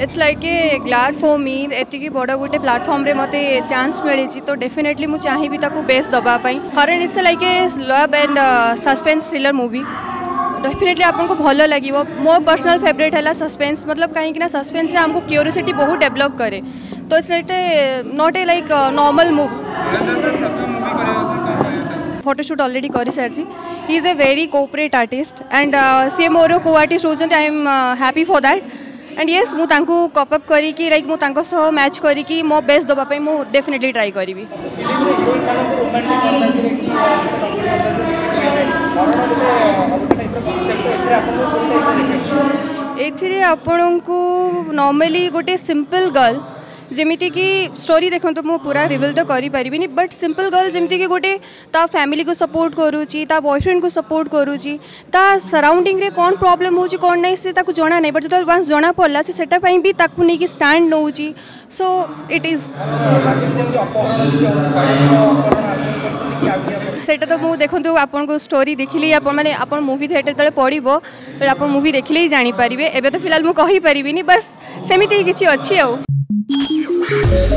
it's like a glad for me एति बड़ गोटे प्लाटफॉर्म रे मते चांस मिली तो डेफिनेटली मुझे चाहिए ताकू बेस्ट दवाई हरण it's like a love and suspense thriller movie definitely आपको भल लगे मो पर्सनल फेवरेट है सस्पेंस मतलब कहीं सस्पेंस आमको क्यूरियोसिटी बहुत डेवलप करे तो it's not a like normal movie photoshoot already कर सारी ही is a very cooperate artist and she more co artist होती I am happy for that and yes मुझे कपअप करी लाइक मुझे मैच करी मो बेस्ट दवाई मुझे डेफिनेटली ट्राई करी एथिरे आपण को नॉर्मली गोटे सिंपल गर्ल जमीती कि स्टोरी देखो तो मुझे पूरा रिवील तो करी पारिबिनी बट सिंपल गर्ल जमीती कि गोटे ता फैमिली को सपोर्ट करूची ता बॉयफ्रेंड को सपोर्ट करूची ता सराउंडिंग रे कौन प्रॉब्लम होची कौन नहीं से ताकू जना नहीं बट जो वंस जना पड़ला से सेटा पई भी ताकू नहीं कि स्टैंड नौची सो इट इज सेटा तो मुझे देखो आपन को स्टोरी देखिले आप माने आपन मूवी थिएटर तले पड़िबो तो आप मूवी देखिले ही जानी पारिबे एबे तो फिलहाल मु कहि पारिबिनी बस सेमिति किछि अछि आ